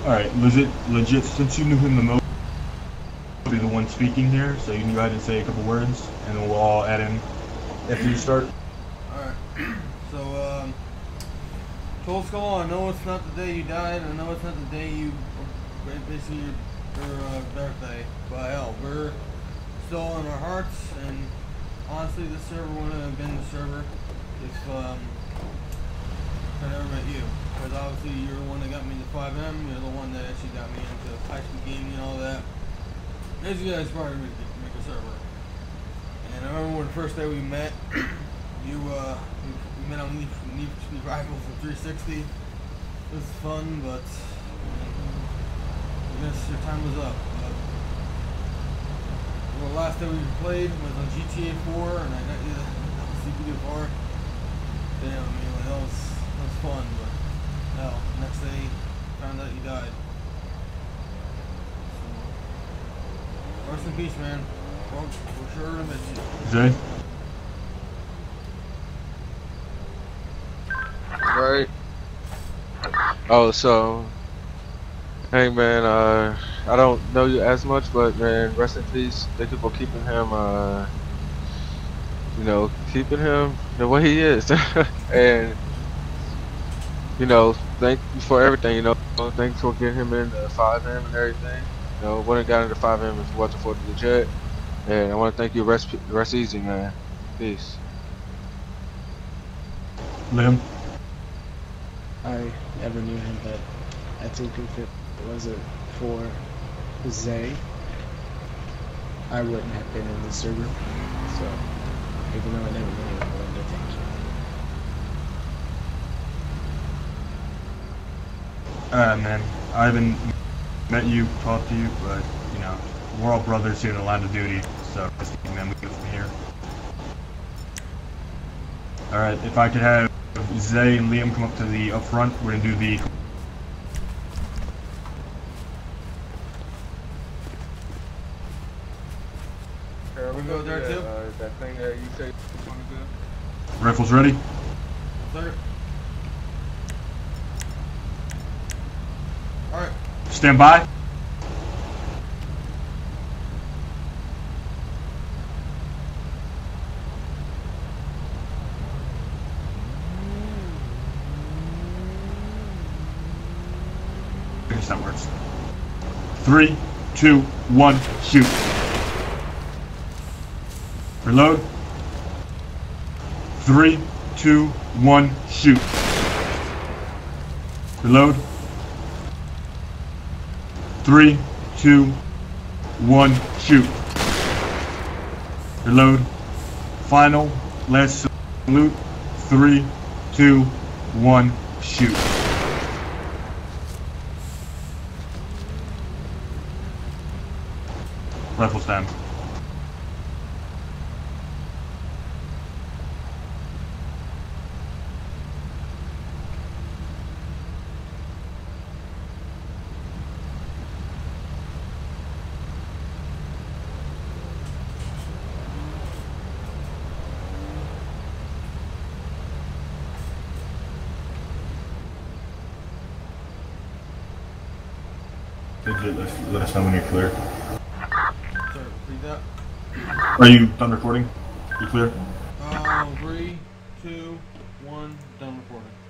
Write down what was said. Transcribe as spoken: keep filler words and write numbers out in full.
Alright, legit, legit, since you knew him the most, be the one speaking here, so you can go ahead and say a couple words, and then we'll all add in after you start. Alright, so, um, Cold Skull, I know it's not the day you died, I know it's not the day you, basically your, your uh, birthday, but hell, we're still in our hearts, and honestly, this server wouldn't have been the server if, um, I never met you. Because obviously you're the one that got me into five M, you're the one that actually got me into high-speed gaming and all that. As you guys inspired me to make a server. And I remember when the first day we met, you, uh, we, we met on Need for Speed Rivals for three sixty. It was fun, but I guess your time was up. But, well, the last day we played was on G T A four, and I got you the C P U car. Damn, I mean, like, that was, that was fun, but hell, next day, found out you died. Rest in peace, man. Well, we're sure to miss you. Jay? Right. Oh, so, hey man, uh, I don't know you as much, but man, rest in peace. Thank you for keeping him, uh, you know, keeping him the way he is. And, you know, thank you for everything, you know. Thanks for getting him in the five M and everything. You know, wouldn't have got into five M if it wasn't for the jet. And I want to thank you. Rest, rest easy, man. Peace. Liam? I never knew him, but I think if it wasn't for Zay, I wouldn't have been in the server. So, even though I never knew him, I wanted to thank you. Alright, man. I haven't met you, talked to you, but, you know, we're all brothers here in the line of duty, so man, we go from here. Alright, if I could have Zay and Liam come up to the up front, we're gonna do the... Are we go there too? Uh, that thing that you say you want to do? Rifles ready? Sir. Alright. Stand by. I guess that works. Three, two, one, shoot. Reload. Three, two, one, shoot. Reload. Three, two, one, shoot. Reload. Final, last salute. Three, two, one, shoot. Rifle stand. Let, let us know when you're clear. Sir, read that. Are you done recording? You clear? Uh, three, two, one, done recording.